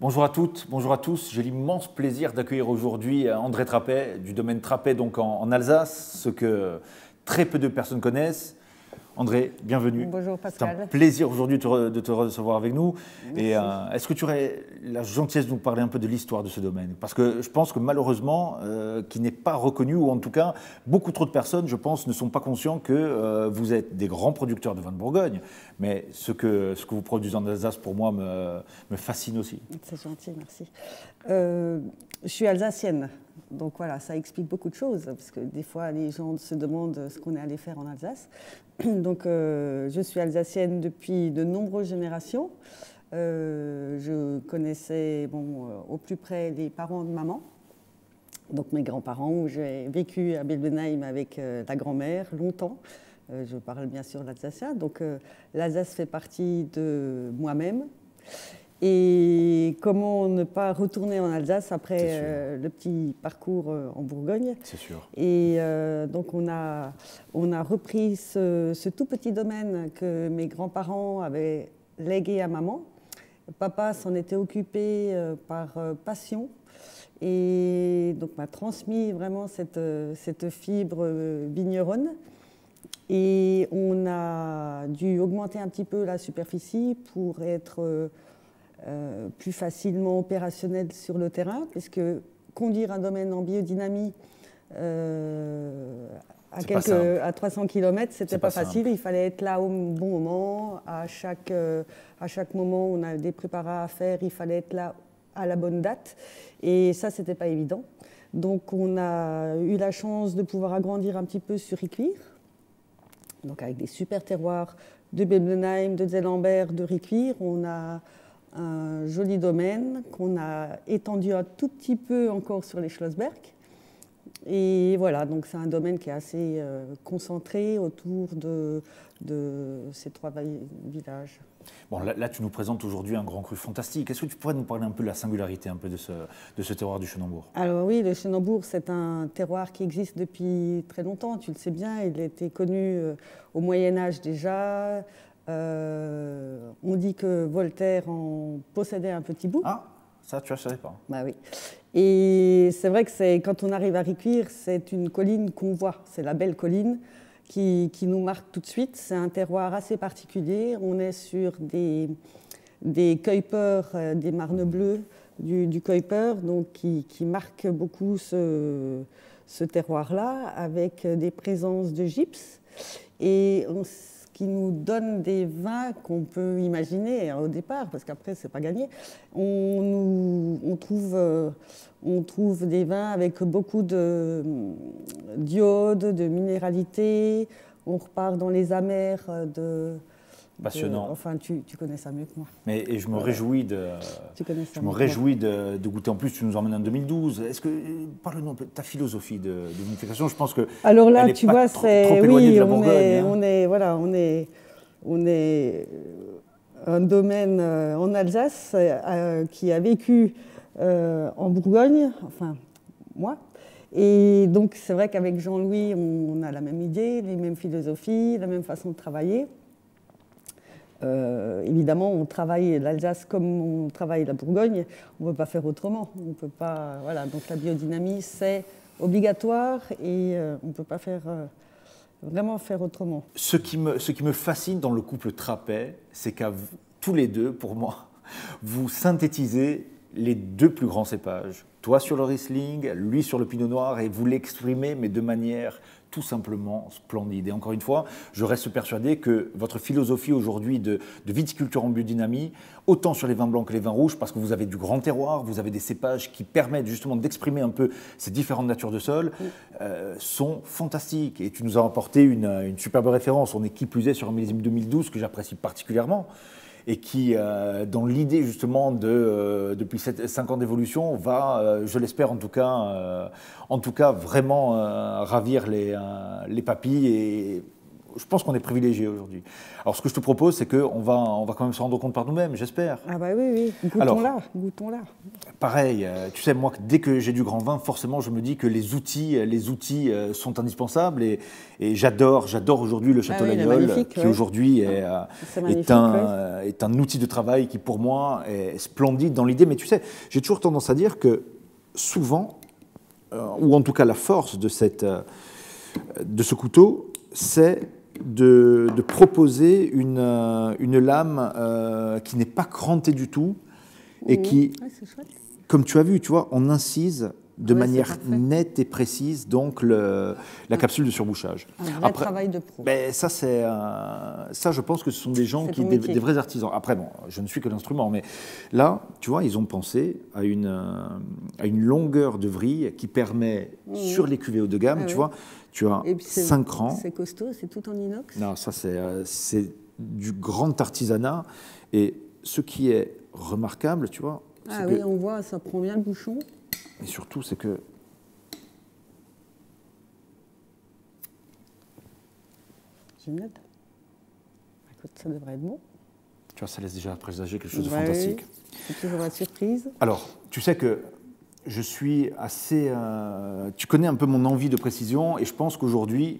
Bonjour à toutes, bonjour à tous. J'ai l'immense plaisir d'accueillir aujourd'hui André Trappet, du domaine Trappet donc en Alsace, ce que très peu de personnes connaissent. André, bienvenue. Bonjour Pascal. C'est un plaisir aujourd'hui de te recevoir avec nous. Merci. Et est-ce que tu aurais la gentillesse de nous parler un peu de l'histoire de ce domaine? Parce que je pense que malheureusement, qui n'est pas reconnu, ou en tout cas, beaucoup trop de personnes, je pense, ne sont pas conscients que vous êtes des grands producteurs de vin de Bourgogne. Mais ce que vous produisez en Alsace, pour moi, me fascine aussi. C'est gentil, merci. Je suis alsacienne. Donc voilà, ça explique beaucoup de choses, parce que des fois, les gens se demandent ce qu'on est allé faire en Alsace. Donc je suis alsacienne depuis de nombreuses générations. Je connaissais au plus près les parents de maman, donc mes grands-parents, où j'ai vécu à Belbenheim avec la grand-mère longtemps. Je parle bien sûr l'alsacien, donc l'Alsace fait partie de moi-même. Et comment ne pas retourner en Alsace après le petit parcours en Bourgogne? C'est sûr. Et donc on a repris ce tout petit domaine que mes grands-parents avaient légué à maman. Papa s'en était occupé par passion et donc m'a transmis vraiment cette fibre vigneronne. Et on a dû augmenter un petit peu la superficie pour être plus facilement opérationnel sur le terrain, puisque conduire un domaine en biodynamie à 300 km, c'était pas facile. Il fallait être là au bon moment. À chaque moment, on a des préparats à faire, il fallait être là à la bonne date. Et ça, c'était pas évident. Donc, on a eu la chance de pouvoir agrandir un petit peu sur Riquewihr, donc avec des super terroirs de Belbenheim, de Zellambert, de Riquewihr. On a un joli domaine qu'on a étendu un tout petit peu encore sur les Schlossberg. Et voilà, donc c'est un domaine qui est assez concentré autour de ces trois villages. Bon, là, tu nous présentes aujourd'hui un grand cru fantastique. Est-ce que tu pourrais nous parler un peu de la singularité un peu de ce terroir du Chenambourg? Alors oui, le Chenambourg, c'est un terroir qui existe depuis très longtemps, tu le sais bien. Il a été connu au Moyen-Âge déjà. On dit que Voltaire en possédait un petit bout. Ah, ça, tu ne savais pas. Bah oui. Et c'est vrai que quand on arrive à Riquewihr, c'est une colline qu'on voit. C'est la belle colline qui nous marque tout de suite. C'est un terroir assez particulier. On est sur des Kuyper, des marnes bleues du Kuyper, donc qui marquent beaucoup ce terroir-là, avec des présences de gypse. Et qui nous donne des vins qu'on peut imaginer au départ, parce qu'après, c'est pas gagné. On trouve des vins avec beaucoup d'iode, de minéralité. On repart dans les amers passionnant. Enfin, tu connais ça mieux que moi. Et je me réjouis de goûter. En plus, tu nous emmènes en 2012. Est-ce que parle-nous un peu de ta philosophie de vinification? Je pense que alors là, tu vois, c'est oui, on est un domaine en Alsace qui a vécu en Bourgogne, enfin moi. Et donc c'est vrai qu'avec Jean-Louis, on a la même idée, les mêmes philosophies, la même façon de travailler. Évidemment, on travaille l'Alsace comme on travaille la Bourgogne. On ne peut pas faire autrement. On peut pas, voilà. Donc la biodynamie, c'est obligatoire et on ne peut pas vraiment faire autrement. Ce qui me fascine dans le couple Trappet, c'est qu'à tous les deux, pour moi, vous synthétisez les deux plus grands cépages. Toi sur le Riesling, lui sur le Pinot Noir, et vous l'exprimez, mais de manière tout simplement splendide. Et encore une fois, je reste persuadé que votre philosophie aujourd'hui de viticulture en biodynamie, autant sur les vins blancs que les vins rouges, parce que vous avez du grand terroir, vous avez des cépages qui permettent justement d'exprimer un peu ces différentes natures de sol, sont fantastiques. Et tu nous as apporté une superbe référence. On est qui plus est sur un millésime 2012 que j'apprécie particulièrement, et qui, dans l'idée justement depuis 5 ans d'évolution, va, je l'espère en tout cas vraiment ravir les papilles et je pense qu'on est privilégié aujourd'hui. Alors, ce que je te propose, c'est qu'on va quand même se rendre compte par nous-mêmes, j'espère. Ah bah oui, goûtons-la, goûtons-la. Pareil, tu sais, moi, dès que j'ai du grand vin, forcément, je me dis que les outils sont indispensables et j'adore aujourd'hui le Château Laguiole, qui aujourd'hui est un outil de travail qui, pour moi, est splendide dans l'idée. Mais tu sais, j'ai toujours tendance à dire que souvent, ou en tout cas la force de ce couteau, c'est de proposer une lame qui n'est pas crantée du tout et qui, comme tu as vu, tu vois, on incise de manière nette et précise donc la capsule de surbouchage. Un vrai travail de pro. Ben, ça, je pense que ce sont des gens des vrais artisans. Après, bon, je ne suis que l'instrument, mais là, tu vois, ils ont pensé à une longueur de vrille qui permet, sur les cuvées haut de gamme, tu vois, tu as 5 rangs. C'est costaud, c'est tout en inox. Non, ça, c'est du grand artisanat. Et ce qui est remarquable, tu vois... Ah oui, on voit, ça prend bien le bouchon. Et surtout, c'est que... Je note. Écoute, ça devrait être bon. Tu vois, ça laisse déjà présager quelque chose de fantastique. Oui. C'est toujours la surprise. Alors, tu sais que je suis assez... tu connais un peu mon envie de précision et je pense qu'aujourd'hui,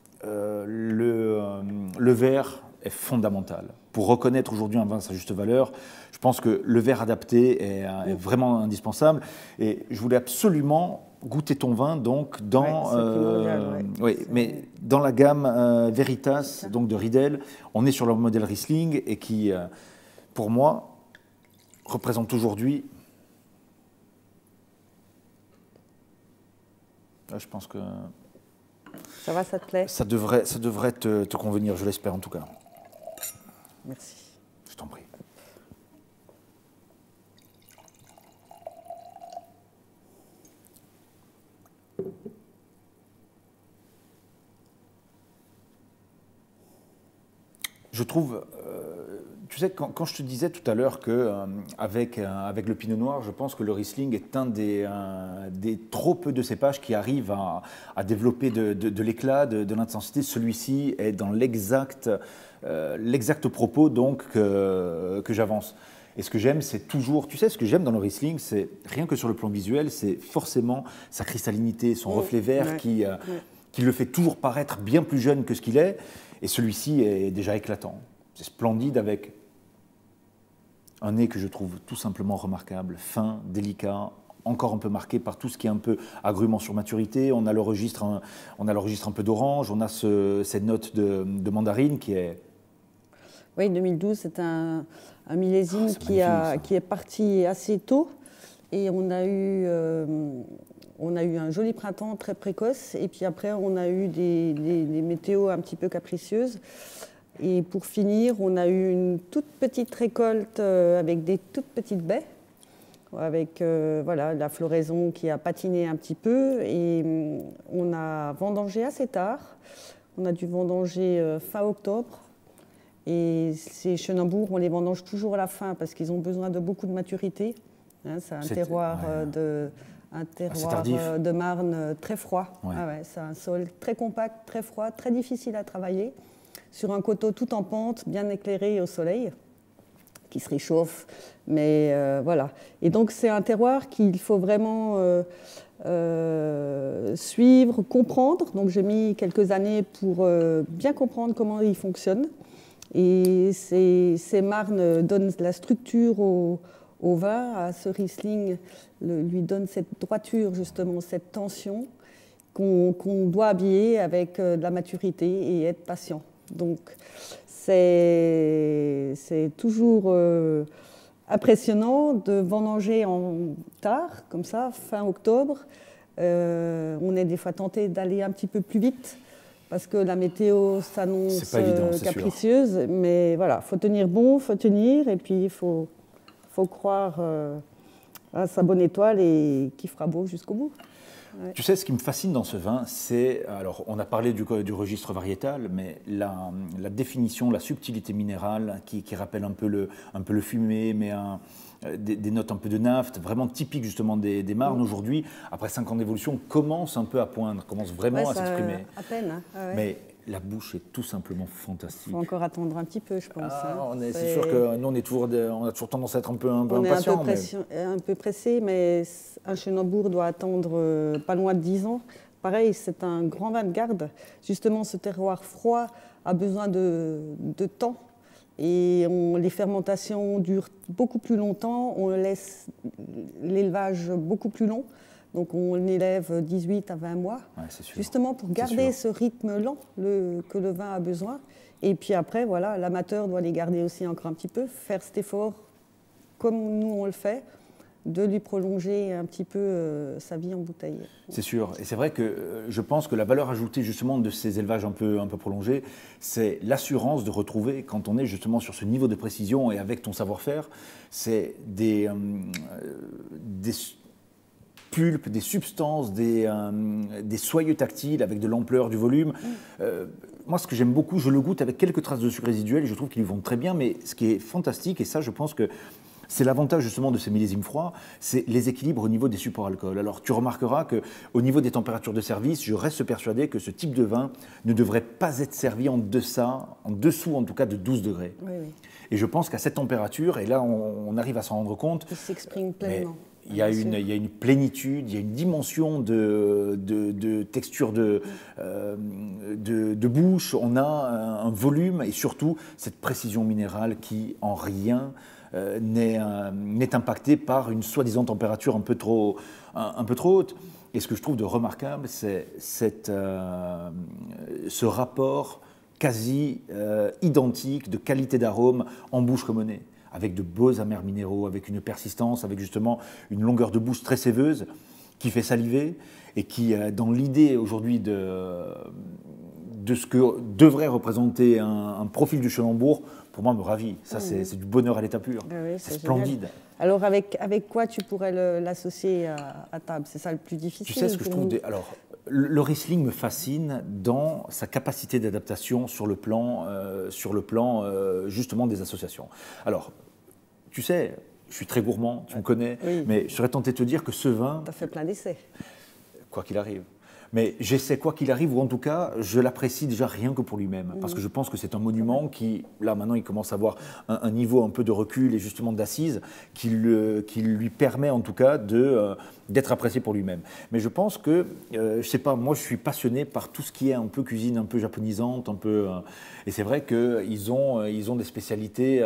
le verre est fondamental. Pour reconnaître aujourd'hui un vin à sa juste valeur, je pense que le verre adapté est vraiment indispensable. Et je voulais absolument goûter ton vin donc dans, mais dans la gamme Veritas donc de Riedel. On est sur le modèle Riesling et qui, pour moi, représente aujourd'hui... Là, je pense que... Ça va, ça te plaît? Ça devrait te convenir, je l'espère en tout cas. Merci. Je t'en prie. Je trouve, tu sais, quand je te disais tout à l'heure qu'avec le Pinot Noir, je pense que le Riesling est un des trop peu de cépages qui arrivent à développer de l'éclat, de l'intensité. Celui-ci est dans l'exact propos donc que j'avance. Et ce que j'aime, c'est toujours, tu sais, ce que j'aime dans le Riesling, c'est rien que sur le plan visuel, c'est forcément sa cristallinité, son reflet vert qui le fait toujours paraître bien plus jeune que ce qu'il est. Et celui-ci est déjà éclatant. C'est splendide avec un nez que je trouve tout simplement remarquable, fin, délicat, encore un peu marqué par tout ce qui est un peu agrument sur maturité. On a le registre un peu d'orange, on a cette note de mandarine qui est... Oui, 2012, c'est un millésime qui est parti assez tôt. Et on a eu un joli printemps très précoce, et puis après on a eu des météos un petit peu capricieuses. Et pour finir, on a eu une toute petite récolte avec des toutes petites baies, avec la floraison qui a patiné un petit peu. Et on a vendangé assez tard. On a dû vendanger fin octobre. Et ces Chenambourg, on les vendange toujours à la fin parce qu'ils ont besoin de beaucoup de maturité. C'est un terroir de Marne très froid. Ouais. C'est un sol très compact, très froid, très difficile à travailler, sur un coteau tout en pente, bien éclairé au soleil, qui se réchauffe. Mais voilà. Et donc c'est un terroir qu'il faut vraiment suivre, comprendre. Donc j'ai mis quelques années pour bien comprendre comment il fonctionne. Et ces marnes donnent la structure au vin, à ce Riesling, lui donne cette droiture, justement, cette tension qu'on doit habiller avec de la maturité et être patient. Donc, c'est toujours impressionnant de vendanger en tard, comme ça, fin octobre. On est des fois tenté d'aller un petit peu plus vite, parce que la météo s'annonce capricieuse. Sûr. Mais voilà, il faut tenir bon, il faut tenir, et puis il faut croire à sa bonne étoile et qu'il fera beau jusqu'au bout. Ouais. Tu sais, ce qui me fascine dans ce vin, c'est, alors on a parlé du registre variétal, mais la définition, la subtilité minérale qui rappelle un peu le fumé, mais des notes un peu de naphte, vraiment typique justement des Marnes aujourd'hui, après 5 ans d'évolution, commence un peu à poindre, commence vraiment à s'exprimer. À peine. Hein. Ah ouais. Mais la bouche est tout simplement fantastique. Il faut encore attendre un petit peu, je pense. C'est sûr que nous, on a toujours tendance à être un peu impatient. Un peu pressé, mais un Chenambour doit attendre pas loin de 10 ans. Pareil, c'est un grand vin de garde. Justement, ce terroir froid a besoin de temps. Et les fermentations durent beaucoup plus longtemps. On laisse l'élevage beaucoup plus long. Donc on élève 18 à 20 mois, justement pour garder ce rythme lent que le vin a besoin. Et puis après, voilà, l'amateur doit les garder aussi encore un petit peu, faire cet effort comme nous on le fait, de lui prolonger un petit peu sa vie en bouteille. C'est sûr. Et c'est vrai que je pense que la valeur ajoutée justement de ces élevages un peu prolongés, c'est l'assurance de retrouver, quand on est justement sur ce niveau de précision et avec ton savoir-faire, c'est des pulpes, des substances, des soyeux tactiles avec de l'ampleur, du volume. Moi, ce que j'aime beaucoup, je le goûte avec quelques traces de sucre résiduel et je trouve qu'ils vont très bien, mais ce qui est fantastique, et ça, je pense que c'est l'avantage justement de ces millésimes froids, c'est les équilibres au niveau des supports alcool. Alors, tu remarqueras qu'au niveau des températures de service, je reste persuadé que ce type de vin ne devrait pas être servi en dessous en tout cas de 12 degrés. Oui. Et je pense qu'à cette température, et là, on arrive à s'en rendre compte. Il s'exprime pleinement. Il y a une plénitude, il y a une dimension de texture de bouche, on a un volume et surtout cette précision minérale qui en rien n'est impactée par une soi-disant température un peu trop haute. Et ce que je trouve de remarquable, c'est ce rapport quasi identique de qualité d'arôme en bouche comme au nez, avec de beaux amers minéraux, avec une persistance, avec justement une longueur de bouche très séveuse qui fait saliver et qui, dans l'idée aujourd'hui de ce que devrait représenter un profil du Chenambour, pour moi, me ravit. Ça, c'est du bonheur à l'état pur. Oui, c'est splendide. Génial. Alors, avec quoi tu pourrais l'associer à table? C'est ça le plus difficile. Tu sais ce que je trouve Alors, le Riesling me fascine dans sa capacité d'adaptation sur le plan justement des associations. Alors, tu sais, je suis très gourmand, tu me connais, mais je serais tenté de te dire que ce vin... Tu as fait plein d'essais. Quoi qu'il arrive. Mais j'essaie quoi qu'il arrive, ou en tout cas, je l'apprécie déjà rien que pour lui-même. Parce que je pense que c'est un monument qui, là maintenant, il commence à avoir un niveau un peu de recul et justement d'assise qui lui permet en tout cas d'être apprécié pour lui-même. Mais je pense que, je sais pas, moi je suis passionné par tout ce qui est un peu cuisine, un peu japonisante, et c'est vrai qu'ils ont des spécialités,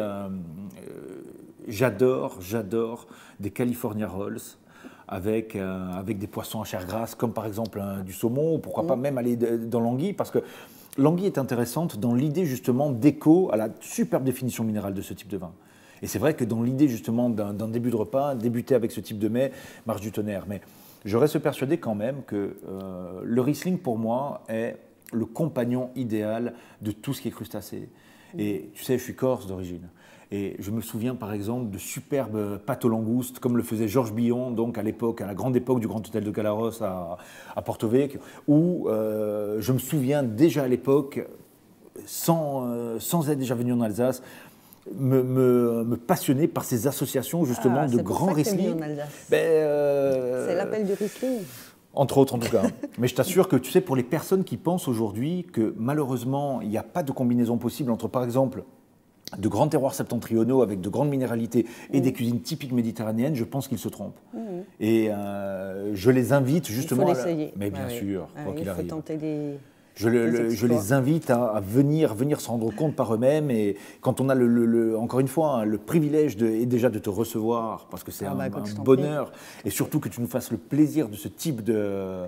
j'adore des California Rolls. Avec des poissons à chair grasse, comme par exemple du saumon, ou pourquoi pas même aller dans l'anguille, parce que l'anguille est intéressante dans l'idée justement d'écho à la superbe définition minérale de ce type de vin. Et c'est vrai que dans l'idée justement d'un début de repas, débuter avec ce type de mets marche du tonnerre. Mais je reste persuadé quand même que le Riesling pour moi est le compagnon idéal de tout ce qui est crustacé. Et tu sais, je suis corse d'origine. Et je me souviens par exemple de superbes pâtes aux langoustes, comme le faisait Georges Billon, donc à la grande époque du Grand Hôtel de Calaros à Porto Vecchio, où je me souviens déjà à l'époque, sans être déjà venu en Alsace, me passionner par ces associations justement de grands Riesling. C'est l'appel du Riesling. Entre autres, en tout cas. Mais je t'assure que, tu sais, pour les personnes qui pensent aujourd'hui que malheureusement, il n'y a pas de combinaison possible entre, par exemple, de grands terroirs septentrionaux avec de grandes minéralités et des cuisines typiques méditerranéennes, je pense qu'ils se trompent. Et je les invite justement... Il faut l'essayer. Mais bien sûr, quoi qu'il arrive. Il faut tenter des... Je les invite à venir se rendre compte par eux-mêmes. Et quand on a, encore une fois, le privilège déjà de te recevoir, parce que c'est un bonheur, et surtout que tu nous fasses le plaisir de ce type de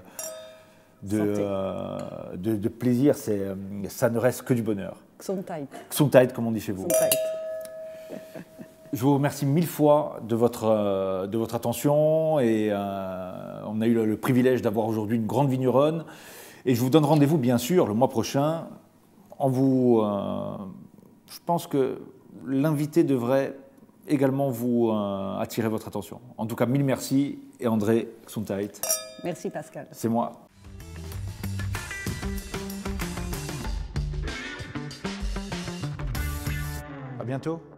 plaisir, ça ne reste que du bonheur. Gesundheit. Gesundheit, comme on dit chez vous. Je vous remercie mille fois de votre attention et on a eu le privilège d'avoir aujourd'hui une grande vigneronne. Et je vous donne rendez-vous, bien sûr, le mois prochain. Je pense que l'invité devrait également vous attirer votre attention. En tout cas, mille merci et André, Gesundheit. Merci Pascal. C'est moi. À bientôt.